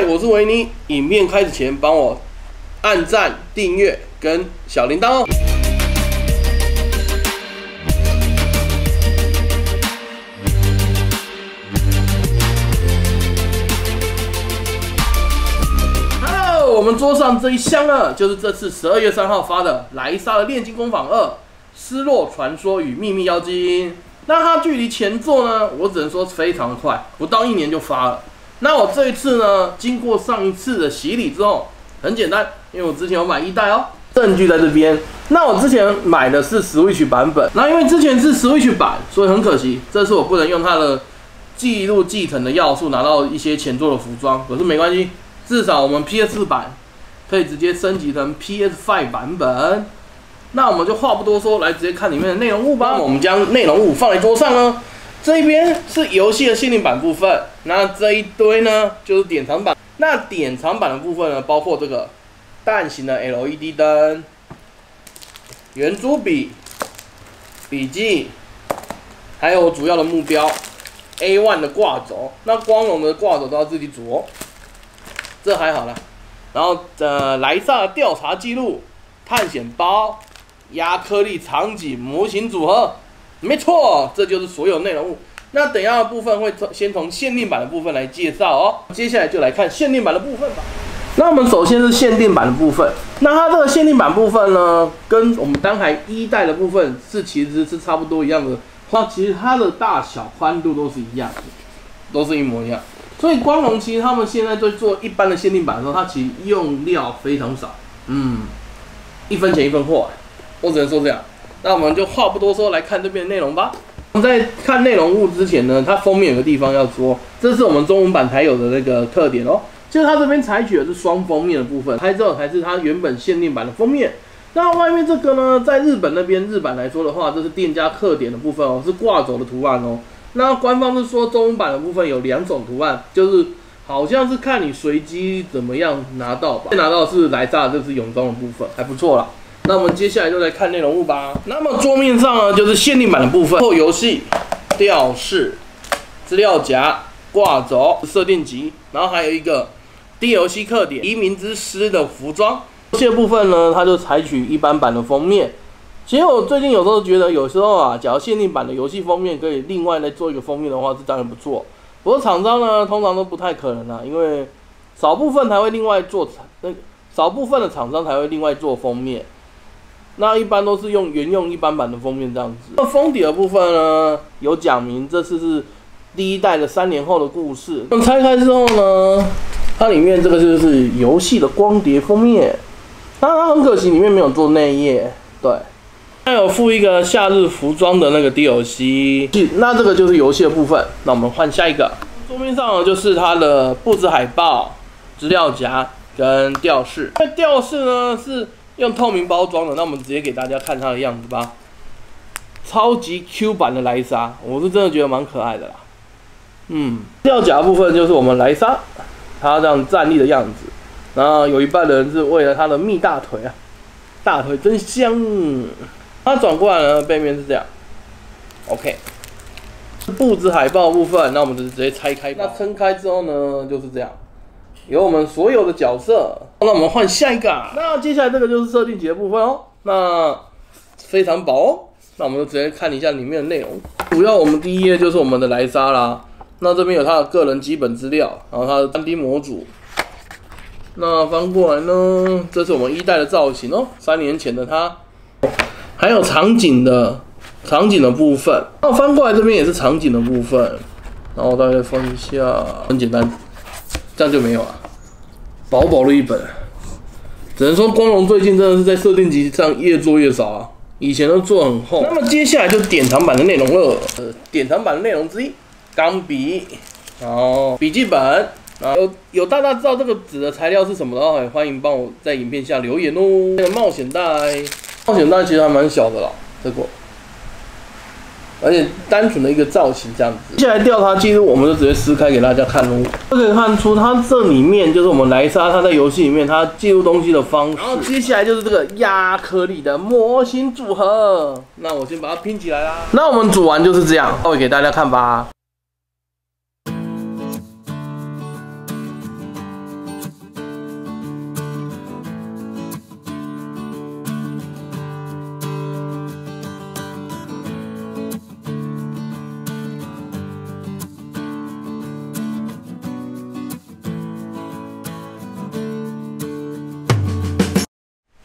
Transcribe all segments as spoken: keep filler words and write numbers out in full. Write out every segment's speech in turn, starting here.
我是维尼。影片开始前，帮我按赞、订阅跟小铃铛哦。Hello， 我们桌上这一箱呢，就是这次十二月三号发的莱莎的《炼金工坊二：失落传说与秘密妖精》。那它距离前作呢，我只能说非常快，不到一年就发了。那我这一次呢，经过上一次的洗礼之后，很简单，因为我之前有买一代哦，证据在这边。那我之前买的是 Switch 版本，那因为之前是 Switch 版，所以很可惜，这次我不能用它的记录继承的要素拿到一些前作的服装，可是没关系，至少我们 P S 四 版可以直接升级成 P S 五 版本。那我们就话不多说，来直接看里面的内容物吧。我们将内容物放在桌上呢。这一边是游戏的限定版部分，那这一堆呢就是典藏版。那典藏版的部分呢，包括这个蛋形的 L E D 灯、圆珠笔、笔记，还有主要的目标 A 一 的挂轴。那光荣的挂轴都要自己组哦，这还好啦。然后呃，莱莎的调查记录、探险包、亚克力场景模型组合。没错，这就是所有内容物。那等一下的部分会先从限定版的部分来介绍哦。接下来就来看限定版的部分吧。那我们首先是限定版的部分。那它这个限定版部分呢，跟我们单台一代的部分是其实是差不多一样的。那其实它的大小、宽度都是一样的，都是一模一样。所以光荣其实他们现在在做一般的限定版的时候，它其实用料非常少。嗯，一分钱一分货，我只能说这样。那我们就话不多说，来看这边的内容吧。我们在看内容物之前呢，它封面有个地方要说，这是我们中文版才有的那个特点哦，就是它这边采取的是双封面的部分，拍照才是它原本限定版的封面。那外面这个呢，在日本那边日版来说的话，这是店家特点的部分哦，是挂轴的图案哦。那官方是说中文版的部分有两种图案，就是好像是看你随机怎么样拿到吧。拿到的是莱莎，这是泳装的部分，还不错啦。那我们接下来就来看内容物吧。那么桌面上呢，就是限定版的部分，后游戏、吊饰、资料夹、挂轴、设定集，然后还有一个 D L C 特点——黎明之诗的服装。这些部分呢，它就采取一般版的封面。其实我最近有时候觉得，有时候啊，假如限定版的游戏封面可以另外再做一个封面的话，是当然不错。不过厂商呢，通常都不太可能啊，因为少部分才会另外做，那少部分的厂商才会另外做封面。那一般都是用原用一般版的封面这样子。那封底的部分呢，有讲明这次是第一代的三年后的故事。那拆开之后呢，它里面这个就是游戏的光碟封面。那它很可惜里面没有做内页，对。它有附一个夏日服装的那个 D L C。那这个就是游戏的部分。那我们换下一个。桌面上呢就是它的布置海报、资料夹跟吊饰。那吊饰呢是用透明包装的，那我们直接给大家看它的样子吧。超级 Q 版的莱莎，我是真的觉得蛮可爱的啦。嗯，吊夹部分就是我们莱莎，她这样站立的样子。然后有一半的人是为了她的蜜大腿啊，大腿真香。它转过来呢，背面是这样。OK， 布置海报的部分，那我们就直接拆开。那撑开之后呢，就是这样。有我们所有的角色，那我们换下一个、啊。那接下来这个就是设定集的部分哦。那非常薄哦。那我们就直接看一下里面的内容。主要我们第一页就是我们的莱莎啦。那这边有它的个人基本资料，然后它的三 D 模组。那翻过来呢，这是我们一代的造型哦，三年前的它。还有场景的场景的部分。那翻过来这边也是场景的部分。然后大概翻一下，很简单。这样就没有了，薄薄的一本，只能说光荣最近真的是在设定集上越做越少啊，以前都做很厚。那么接下来就典藏版的内容了，呃，典藏版的内容之一，钢笔，然后笔记本，然后有有大家知道这个纸的材料是什么的话，也欢迎帮我在影片下留言哦。那个冒险袋，冒险袋其实还蛮小的啦，这个。而且单纯的一个造型这样子。接下来调查记录，我们就直接撕开给大家看喽。就可以看出，它这里面就是我们莱莎，它在游戏里面它记录东西的方式。然后接下来就是这个亚克力的模型组合。那我先把它拼起来啦。那我们组完就是这样，稍微给大家看吧。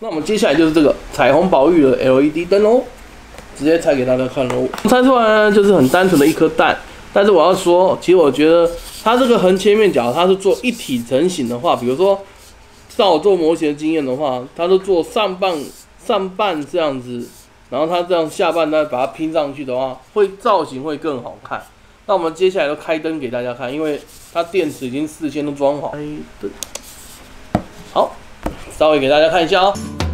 那我们接下来就是这个彩虹宝玉的 L E D 灯哦，直接拆给大家看喽。拆出来呢就是很单纯的一颗蛋，但是我要说，其实我觉得它这个横切面角，它是做一体成型的话，比如说像我做模型的经验的话，它是做上半上半这样子，然后它这样下半再把它拼上去的话，会造型会更好看。那我们接下来就开灯给大家看，因为它电池已经事先都装好。开灯，好，稍微给大家看一下哦。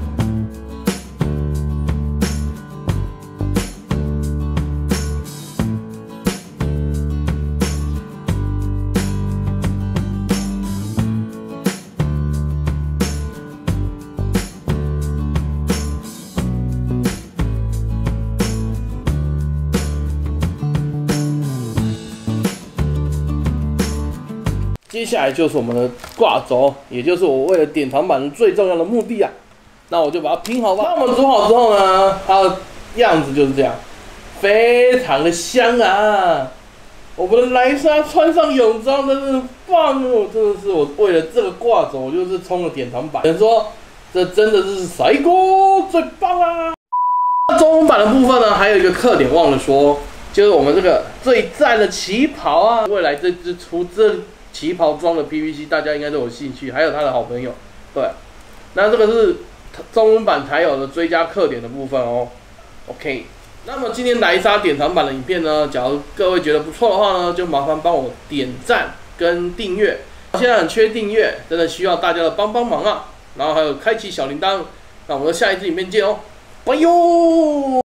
接下来就是我们的挂轴，也就是我为了典藏版最重要的目的啊。那我就把它拼好吧。那我们组好之后呢，它的样子就是这样，非常的香啊！我们的莱莎穿上泳装真的是棒哦，真的是我为了这个挂轴，我就是冲了典藏版。有人说这真的是甩锅最棒啊！中文版的部分呢，还有一个特点忘了说，就是我们这个最赞的旗袍啊，未来这支出这。旗袍装的 P V C， 大家应该都有兴趣，还有他的好朋友，对，那这个是中文版才有的追加特点的部分哦。OK， 那么今天莱莎典藏版的影片呢，假如各位觉得不错的话呢，就麻烦帮我点赞跟订阅。现在很缺订阅，真的需要大家的帮帮忙啊！然后还有开启小铃铛，那我们下一支影片见哦，拜哟。